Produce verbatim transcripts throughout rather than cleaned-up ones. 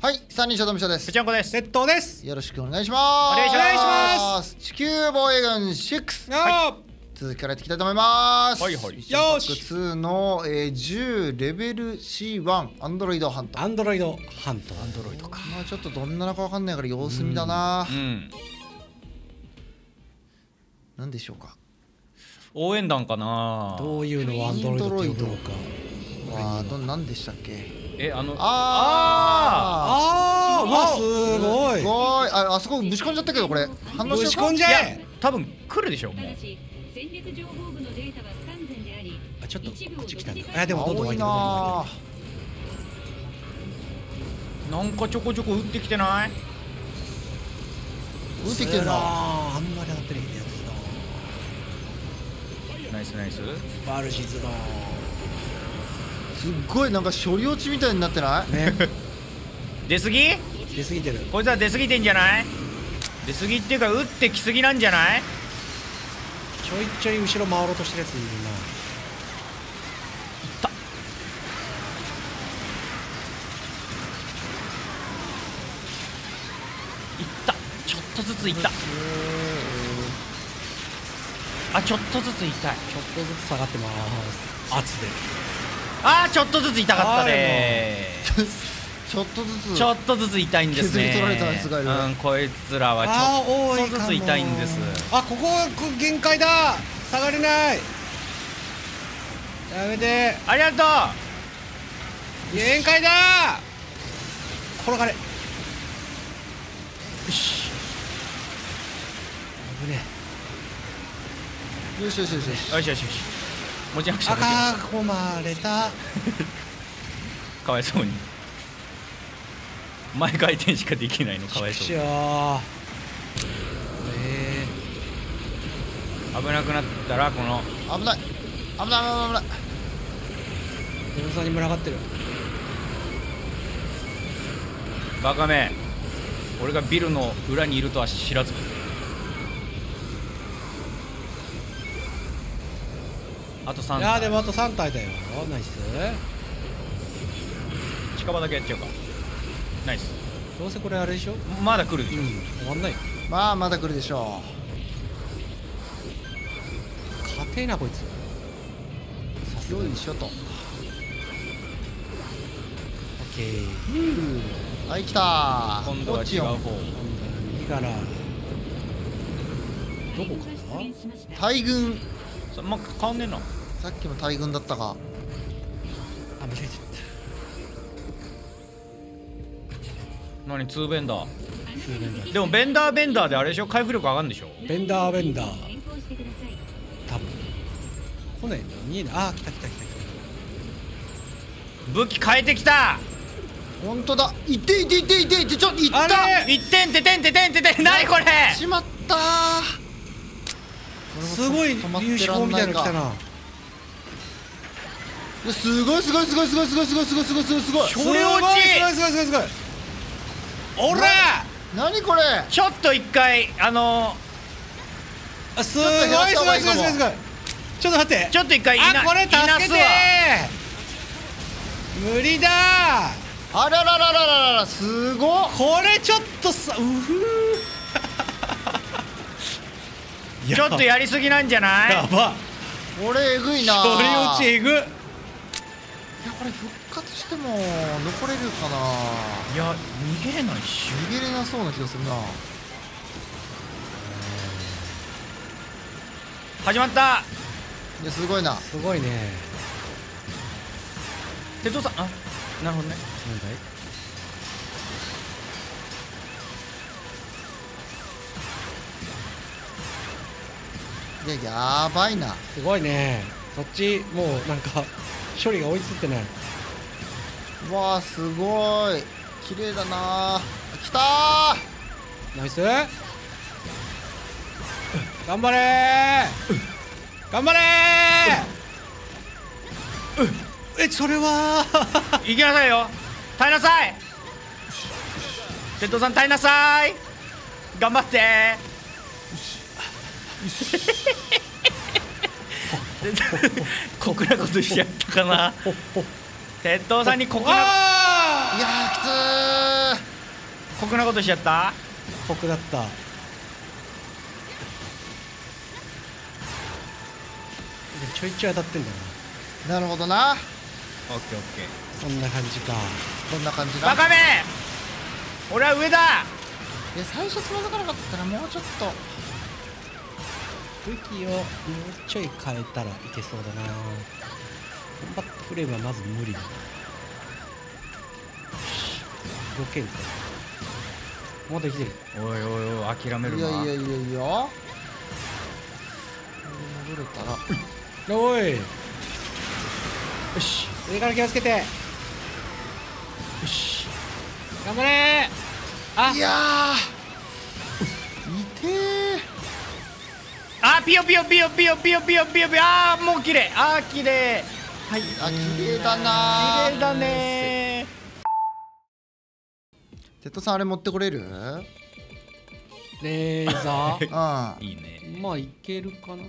はい、三人称とみしょです。 ぺちゃんこです。 鉄塔です。 よろしくお願いします。 お願いします。 地球防衛軍シックス。 はい。 続きからやっていきたいと思います。 はいはい。 よし。 ツーの、えー、じゅうレベル シーワン アンドロイドハント。 アンドロイドハント。 アンドロイドか。 まあちょっとどんなのかわかんないから様子見だな。 うん。 なんでしょうか。 応援団かな。 どういうのをアンドロイドって呼ぶのか。 ああ、どなんでしたっけ。 え、あの。 あああ。わ、すごい。 すごい。あ、あそこぶち込んじゃったけどこれ。反応しようか。 ぶち込んじゃえ。 多分来るでしょもう。 あ、ちょっとこっち来たんだ。あ、でもどんどん湧いてる。 ななんかちょこちょこ打ってきてない？ 打ってきてるな。 あんまり当たってないやつだ。 ナイスナイス。 バルシズの。 すっごいなんか処理落ちみたいになってないね。 出過ぎ？ 出過ぎてる。 こいつは出過ぎてんじゃない？出過ぎっていうか打ってきすぎなんじゃない？ ちょいちょい後ろ回ろうとしてるやついるな。 いった。いった。ちょっとずついった。あ、ちょっとずつ痛い。 ちょっとずつ下がってます。圧で。 あー、ちょっとずつ痛かったね。 ちょっとずつちょっとずつ痛いんですね。 削り取られたやつがいる。 うん、こいつらはちょっとずつ痛いんです。 あ、ここは限界だ。下がれない。やめて。 ありがとう。 限界だ。転がれ。よし。危ねよしよしよしよし。 よしよしよし。持ち直した。 赤込まれた。 かわいそうに。前回転しかできないのかわいそう。 えー、危なくなったらこの危ない危ない危ない危ない。 デモさんに群がってる。 バカめ。俺がビルの裏にいるとは知らず。あとさん体。 いやでもあとさん体だよ。ナイス。 近場だけやっちゃうか。ナイス。 どうせこれあれでしょ。 まだ来るでしょ。 うん、終わんないよ。 まあまだ来るでしょ硬えなこいつ。さすがに。 う。よいしょと。 オッケー。 はい、来た。 今度は違う方。 右からどこかな。 大軍。 そま変わんねえな。 さっきも大軍だったが。 あ、間違えちゃった。 何ツーベンダー。 ツーベンダー。 でもベンダーベンダーであれでしょ、回復力上がるんでしょ。 ベンダーベンダー。多分来ないの見えない。あー、来た来た来た来武器変えてきた。 本当だ。いっていっていっていっていって、ちょっといった。 あれいってんててんててんててん。なにこれ。 しまったー。 た。すごい粒子砲みたいなの来たな。 すごいすごいすごいすごいすごいすごいすごいすごいすごいすごい。 それ落ち。 すごいすごいすごいすごい。おら。 何これ。 ちょっと一回あのあ、すごいすごいすごいすごいすごいすごい。ちょっと待って。 ちょっと一回いなあ、これ助けて。無理だ。 あらららららら、すごっ。 これちょっとさ、うふー。 ちょっとやりすぎなんじゃない？ やば。 これえぐいな。 処理落ちえぐ。 いや、これ復活しても残れるかな。 いや、逃げれないし。 逃げれなそうな気がするな。 始まった。 いや、すごいな。 すごいね。 鉄道さん、あ、なるほどね。 なんだい。 いや、やばいな。 すごいね。そっちもうなんか処理が追いついてない。 うわー、すごい綺麗だな。来たー。 ナイス。頑張れー。頑張れー。え、それは行きなさいよ。耐えなさい。鉄道さん耐えなさい。頑張って。酷なことしちゃったかな。鉄塔さんに酷な。 あいやーきつー。 酷なことしちゃった。 酷だった。でちょいちょい当たってんだな。 なるほどな。 オッケーオッケー。 そんな感じか。 こんな感じな。 バカめ、俺は上だ。 いや最初つまずかなかったらもうちょっと武器をもうちょい変えたらいけそうだな。コンバットフレームはまず無理だ。避けるか。まだ生きてる。 おいおいおい、諦めるな。 いやいやいやいや戻れたらおい、よし、上から気をつけて。よし、頑張れー。あ、 いやー痛え。 あ、ピヨピヨピヨピヨピヨピヨピヨピヨ。あーもう綺麗。あー綺麗。はい。 あ綺麗だなー。 綺麗だねー。 テッドさんあれ持ってこれる？ レーザーうん。 いいね。 まあいけるかな。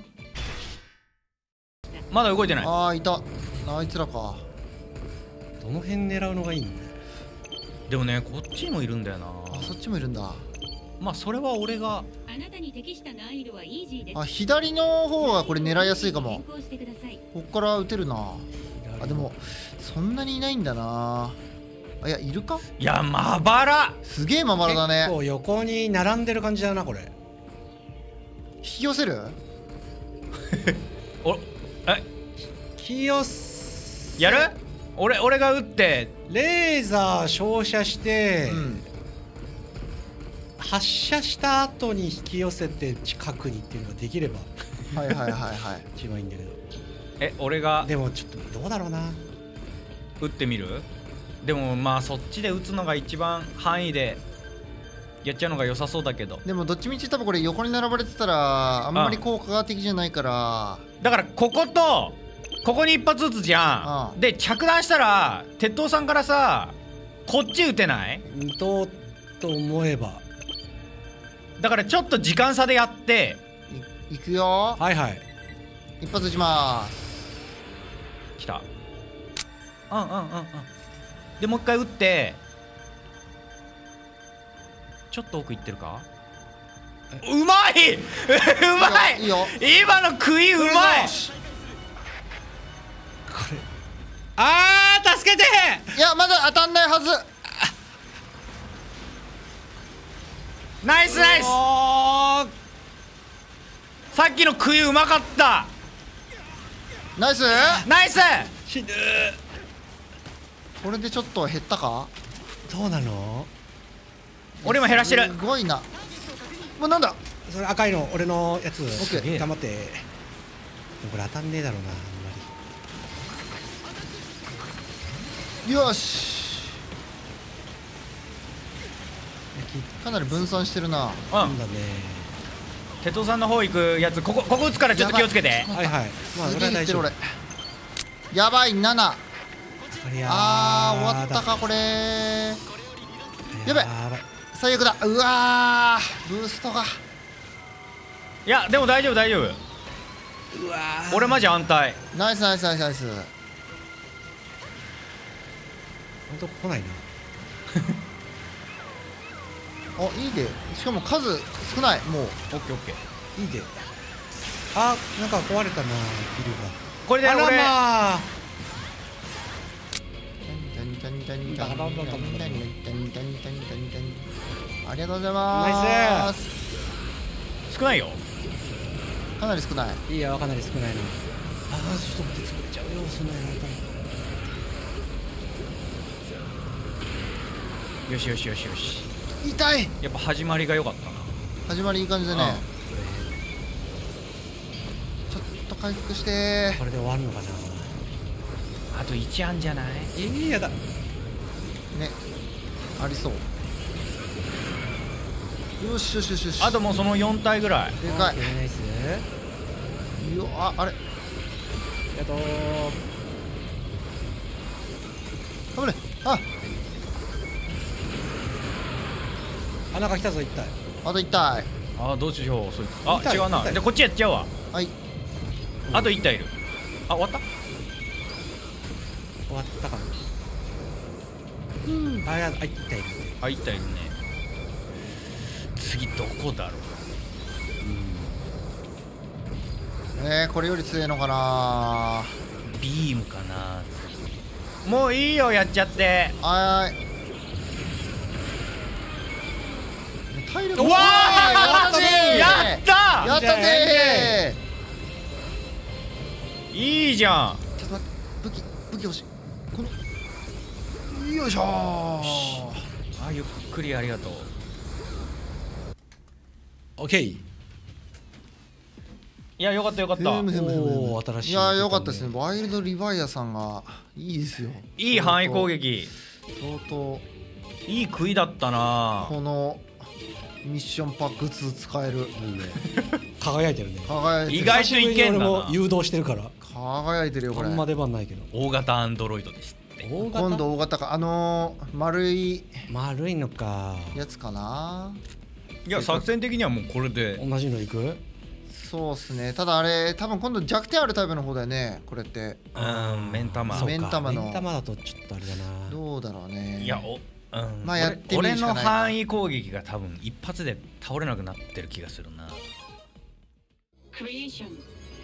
まだ動いてない。 ああいた。あいつらか。 どの辺狙うのがいいんだ。 でもね、こっちにもいるんだよな。 あそっちもいるんだ。 まあそれは俺が。 あなたに適した難易度はイージーです。 あ左の方はこれ狙いやすいかも。 変更してください。 こっから撃てるな。あでもそんなにいないんだな。あいやいるか。 いや、まばら。 すげえまばらだね。 結構横に並んでる感じだなこれ。 引き寄せる？ お、え、 気寄せやる？俺俺が撃って。 レーザー照射して、 うん。 発射した後に引き寄せて近くにっていうのができればはいはいはいはい。 一番いいんだけど。 え、俺がでもちょっとどうだろうな。 撃ってみる？でもまあそっちで撃つのが一番範囲でやっちゃうのが良さそうだけど。 でもどっちみち多分これ横に並ばれてたらあんまり効果が的じゃないから。 だからこことここに一発撃つじゃん。で着弾したら鉄塔さんからさこっち撃てない？ 撃とうと思えば。 だからちょっと時間差でやって。 いいくよ。 はいはい。 一発撃ちまーす。 きた。うんうんうんうん。でもう一回撃ってちょっと奥行ってるか。うまい。うまい。 いいよ今の食いうまい。 これあー助けて。 いやまだ当たんないはず。 ナイスナイス。 おーさっきの食いうまかった。 ナイス。 ナイス。 死ぬ。 これでちょっと減ったか。 どうなの。 俺も減らしてる。 すごいな。もうなんだ。 それ赤いの俺のやつ。 オッケー頑張って。でもこれ当たんねえだろうなあんまり。 よし。かなり分散してるな。 うんなんだね。 鉄塔さんの方行くやつ、ここここ撃つからちょっと気をつけて。 はいはい。まあすそれは大丈夫。 げえ言ってる俺。やばいなな。あー終わったかこれ。やべえやばい。 最悪だ。うわーブーストが。 いやでも大丈夫大丈夫。 うわー俺マジ安泰。 ナイスナイスナイスナイス。 ほんと来ないな。 あいいで。しかも数少ないもう。 オッケーオッケー。 いいで。あなんか壊れたなビルが。 これで俺あらまあ。 ありがとうございます。 少ないよ。 かなり少ない。 いいよかなり少ないな。ああちょっと待って作っちゃうよそんなの。 よしよしよしよし。 痛い。 やっぱ始まりが良かったな。 始まりいい感じだね。ちょっと回復してこれで終わるのかな。 あといちあんじゃない？ えー、やだ。 ね。ありそう。よしよしよしよし。 あともうそのよん体ぐらい。 でかい。 オッケーナイス。 よああれ。 ありがとう。 頑張れ。ああなんか来たぞ一体。 あといち体。 あーどうしようそいつ。あ痛い違うな。 痛いじゃあこっちやっちゃうわ。 はい。 あといち体いる。あ終わった。 終わったかな。 あいや、あいったいる。 あ、いったいるね。次どこだろう。 えー、これより強いのかな。 ビームかな。もういいよ、やっちゃって。 あーい。体力。 うわー、 やったぜー。 やったやったぜー。いいじゃん。 ー。ちょっと待って、武器武器欲しい。このよいしょー。 あ、ゆっくりありがとう。 オッケー。いいや、よかったよかった。 ふむふむふむおー、新しい。 いやよかったですね。ワイルドリヴァイアさんがいいですよ。 いい範囲攻撃。 相当いい食いだったな。 このミッションパックツー使える。 いいね。輝いてるね。 輝いてる。 意外といけんだな。 俺も誘導してるから。 輝いてるよこれ。 あんま出番ないけど。 大型アンドロイドですって。 大型。 今度大型か。あのー、丸い丸いのか。 やつかな。 いや、作戦的にはもうこれで。 同じのいく？ そうっすね。ただあれ多分今度弱点あるタイプの方だよねこれって。 うん、目ん玉。 そうか、 目ん玉の目ん玉だとちょっとあれだな。 どうだろうね。 いや、お、うん、 まあやってみる俺しかないな。 の範囲攻撃が多分一発で倒れなくなってる気がするな。 クリエーション。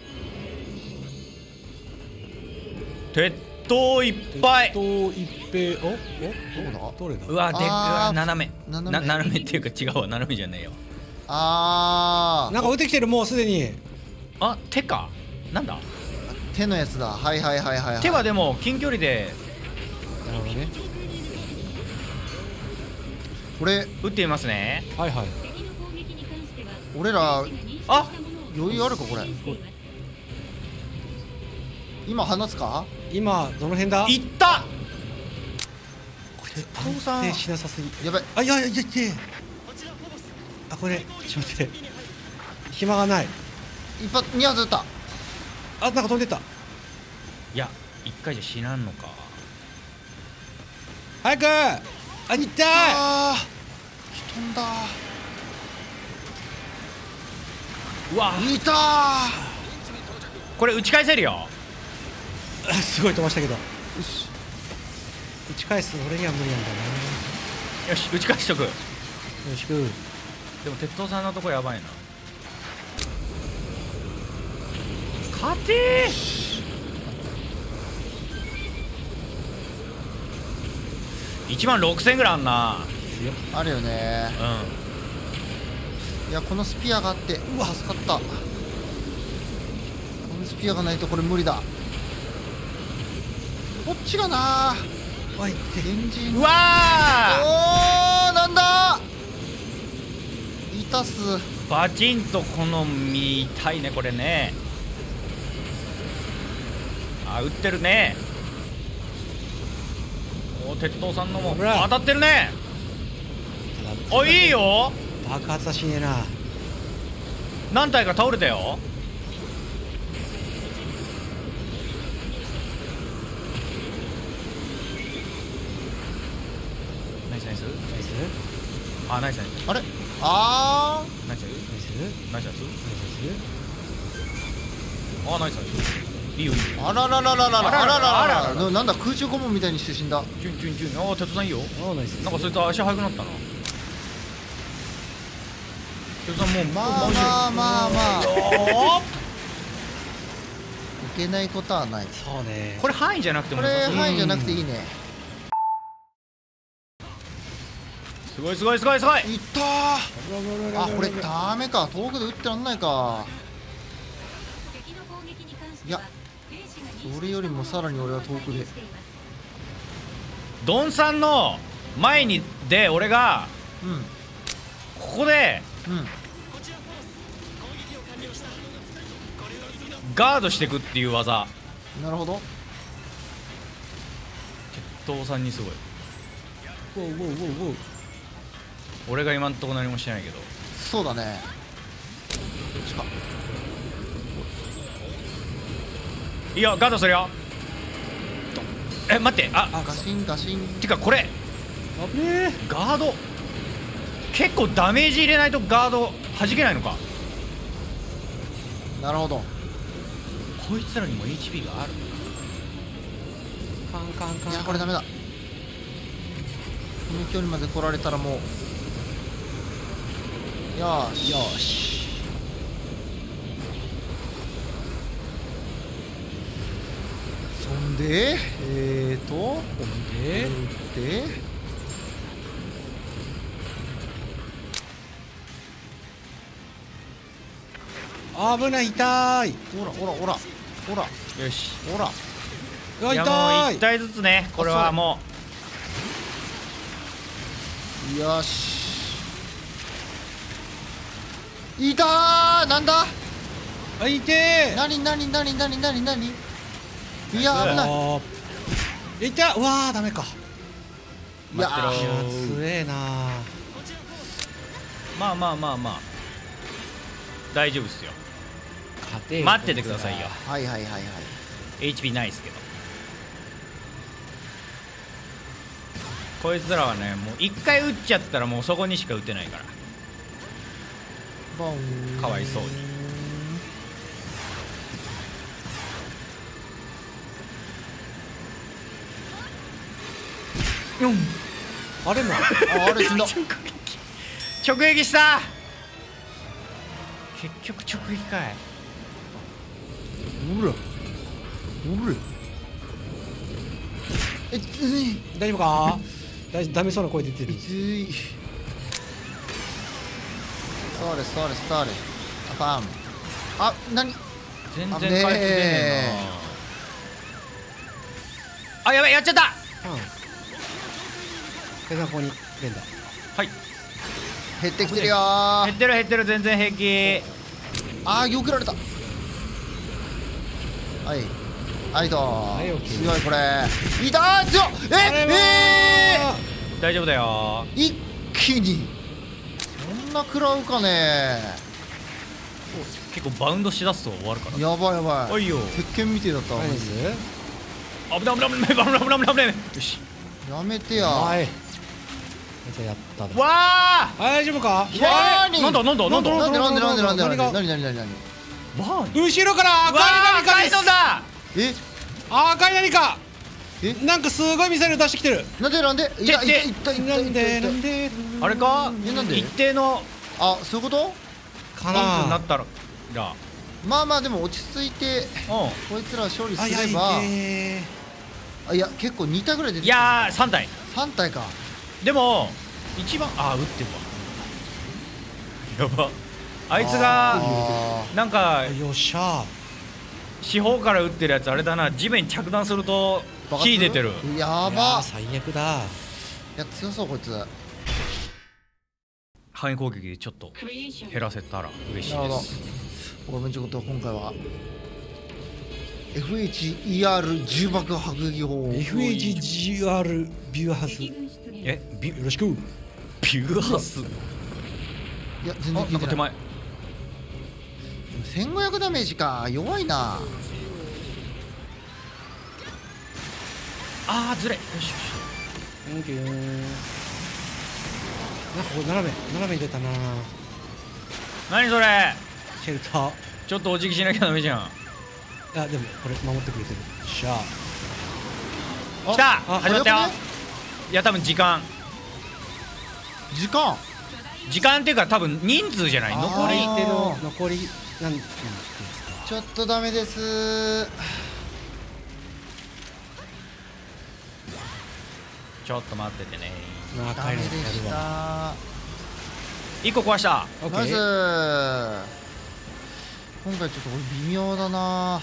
鉄塔いっぱい。 と一平、お、お、 どこだ。 どれだ？ うわ、でっうわ、 あー斜め。 斜めな斜めっていうか違うわ、斜めじゃねえよ。 あなんか撃ってきてる、もうすでに。 あ、手か。なんだ。 ー手のやつだ。はいはいはいはい、はい。 手はでも近距離でなるほどね。 これ撃ってみますね。 はいはい。 敵の攻撃に関しては俺らあ、 余裕あるかこれ。今放つか。 今どの辺だ？ いった鉄塔さん安定しなさすぎ。 やばい。 あ、いやいやいやいや。あ、これちょっと待って。暇がない。 一発二発撃った。 あ、なんか飛んでった。 いや、一回じゃ死なんのか。 早く。あ、痛い。 あー飛んだ。 うわ、 いたー。 これ打ち返せるよ。 あ、すごい飛ばしたけど。 よし。 打ち返す俺には無理なんだな。 よし、打ち返しとく。 よろしく。 でも鉄塔さんのとこやばいな。勝てー。いちまんろくせんぐらいあんな。 あるよね。 ういやこのスピアがあってうわ助かった。このスピアがないとこれ無理だ。こっちがなー。 わいってエンジン。 ん。うわおーなんだ。痛す。 ー、バチンとこの身痛いねこれね。あ、打ってるね。お、鉄塔さんのもほら当たってるね。お、いいよ。 爆発はしねえな。 何体か倒れたよ。ナイスナイス。 ナイスあ、ナイスナイス。 あれあナイスナイスナイスナイス。 ナイあ、ナイスナイス。いいよいいよ。 ーあららららららあららあららあららららなんだ空中顧問みたいにして死んだ。 チュンチュンチュン。あー、鉄塔さんいいよ。 ス。あ、ナイス。 なんかそいつ足速くなったな。鉄塔さんもうまあまあまあまあおー、 いけないことはない。 そうね。 これ範囲じゃなくてこれも良さそう。 範囲じゃなくていいね。 すごいすごいすごいすごい。 いったー。あこれダメか遠くで撃ってらんないか。 敵の攻撃に関していやは兵士が認識したそれよりもさらに俺は遠くで。 ドンさんの前にで俺がうんここでうんガードしていくっていう技。 なるほど。 鉄塔さんにすごい。 ウォウウォウウォウウォウ。 俺が今んとこ何もしてないけど。 そうだね。どっちか。 いいよ、ガードするよ。え、待って、あ、 あ、 ガシンガシン。 てかこれ危ねえ。 ガード結構ダメージ入れないとガード弾けないのか。 なるほど。 こいつらにも エイチピー がある。 カンカンカン。 いやこれダメだ。 の距離まで来られたらもうよーしよーし。 そんでえーとほんでで危ない、痛い。 ほらほらほらほらよし。 ほらうわいやもう痛い。 一体ずつね、これはもよしいたーなんだあ、痛え。 なになになになになになにいや危ないあー痛っ。うわーダメか。 いや待ってろいや強えな。 う、まあまあまあまあ大丈夫っすよ。 勝てよ待っててくださいよ。 はいはいはいはいエイチピー ないっすけど。こいつらはね、もう一回撃っちゃったらもうそこにしか撃てないからボンかわいそうに。うんあれもああれ死んだ直撃した。結局直撃かい。 ほらほらえつい大丈夫か。大丈夫。ダメそうな声出てる。 ついそうですそうですそうですあパンあなに全然あねえ回復出ねえなあ。やばい、やっちゃった。 うん。でここに連打。 はい、 減ってきてるよー減ってる減ってる、全然平気。 あーよくられたはいはいといオッケー強いこれいたー強っえあれもーえ大丈夫だよ。 ー、一気にそんな食らうかね結構バウンドしだすと終わるから。 やばいやばいおいよ。 鉄拳みてえだったわ何です。 危ない危ない危ない危ない危ない危ない危ない。よし。 やめてやはい。じゃあやっただ。 わあ。 あ、大丈夫か。 わーになんだなんだなんだ。 なんでなんでなんでなんでなんで何が何何何何わーに。 後ろから赤いわあ、 何かですカイドン。だ。 え赤い何か。 えなんかすごいミサイル出してきてる。 なんでなんでいやていったいったいったないんったいったでなんであれかえなんで一定のあそういうことかパンクになな。 ったらがまあまあでも落ち着いてうこいつら勝利あ、いやいすればてあいや結構に体ぐらい出ん。 ていやーさん体さん体かでも一番あー撃ってるわ。やば。あいつがあなんかー。よっしゃ。 四方から撃ってるやつあれだな。地面に着弾するとー火出てる。 やいやーば最悪だ。 いや強そうこいつなる範囲攻撃でちょっとクリエーション減らせたら嬉しいほどです。 ごめんちょっと今回は エフエイチイーアール 重爆迫撃砲エフエイチジーアール ビューハス。 敵軍出現えビよろしく。 ビューハス。 いや全然あ効いてないなんか手前。 せんごひゃくダメージか弱いなあーずれ。よしよし。 サンキュー。なんかこれ斜め斜めに出たな。 何それ。 シェルター。 ちょっとお辞儀しなきゃダメじゃん。 あ、でもこれ守ってくれてる。よっしゃ。 来た。 あ始まったよ。 早くねいや多分時間時間時間っていうか多分人数じゃない。 あー残り相手の残りなんなんですか。 ちょっとダメですちょっと待っててね。 まあダメでしるわ。 た一個壊した。 オッケまずー。 今回ちょっと俺微妙だな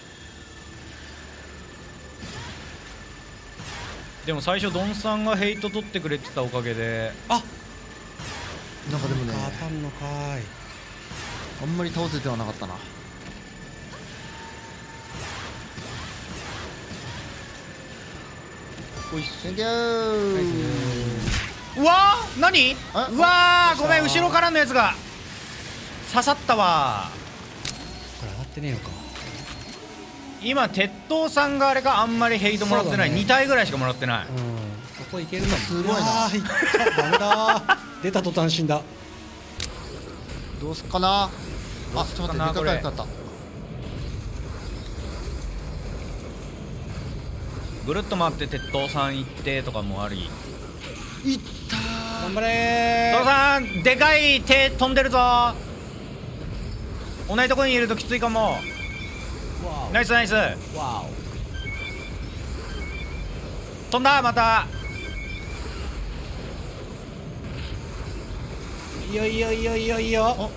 でも最初ドンさんがヘイト取ってくれてたおかげであ、 なんかでもね当たんのかーい。 あんまり倒せてはなかったなおいセンキューうわー何あうわーごめんどうした後ろからのやつが刺さったわ。 これ当たってねえのか。 今鉄塔さんがあれかあんまりヘイトもらってない、 そうだねに体ぐらいしかもらってない。 うん。そこいけるかも。 すごいなあーいったダメだー。出た途端死んだ。 どうすっかなどうすっかなあちょっと待ってでかかったぐるっと回って鉄塔さん行ってとかもあり。 いったー。 頑張れ父さんでかい手飛んでるぞ。同じとこにいるときついかも。 ー。わナイスナイス。 おわ飛んだまた。 お。いいよいいよいいよいいよいいよ。 おお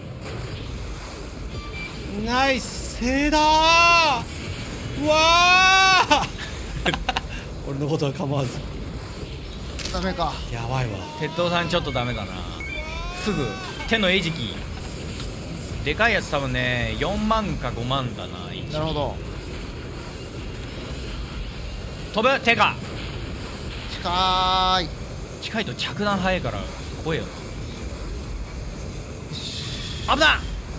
お。 ナイスセーだー。うわー俺のことは構わず。 ダメか。 やばいわ。 鉄塔さんちょっとダメだな。すぐ手の餌食。でかいやつ多分ねよんまんかごまんだな。 なるほど。 飛ぶ手が近い。 近いと着弾早いから怖えよな。危な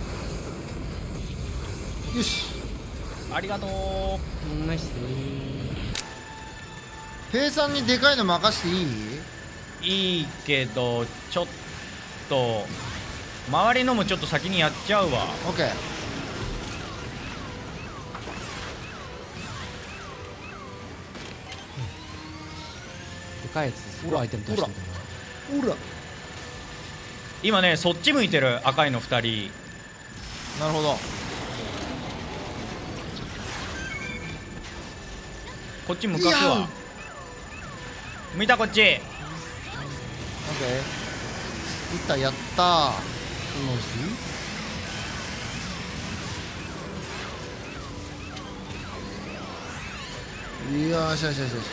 よし。 ありがとう。 ナイス。 ペイさんにでかいの任していい？ いいけどちょっと周りのもちょっと先にやっちゃうわ。 オッケー。 でかいやつすごいアイテム出してるほら。 今ねそっち向いてる赤いのふたり。 なるほど。 こっち向かすわいや。 向いたこっち。 オッケー。いった。やったー。よーしよしよしよし。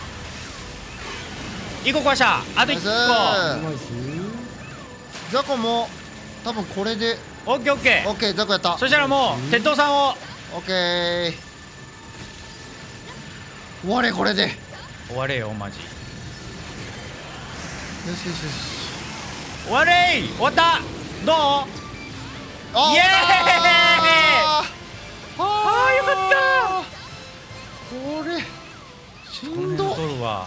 いっこ壊したあといっこ。 ナイスナイス。 ザコも多分これでオッケーオッケオッケー。ザコやった。 ー。そしたらもう鉄塔さんをオッケー。終われこれで。よ終われよマジ。 しよしよし。 終われい。終わった。どう？ あイエーイ。 あーあーよかっこれしこの辺んど。 取るわ。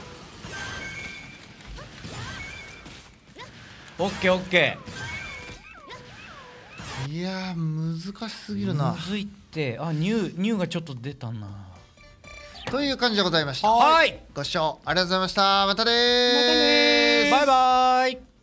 オッケーオッケいやー難しすぎるー。 なむずいって。あニューニューがちょっと出たな。 という感じでございました。 はいご視聴ありがとうございました。またねー。 またねー。 バイバイ。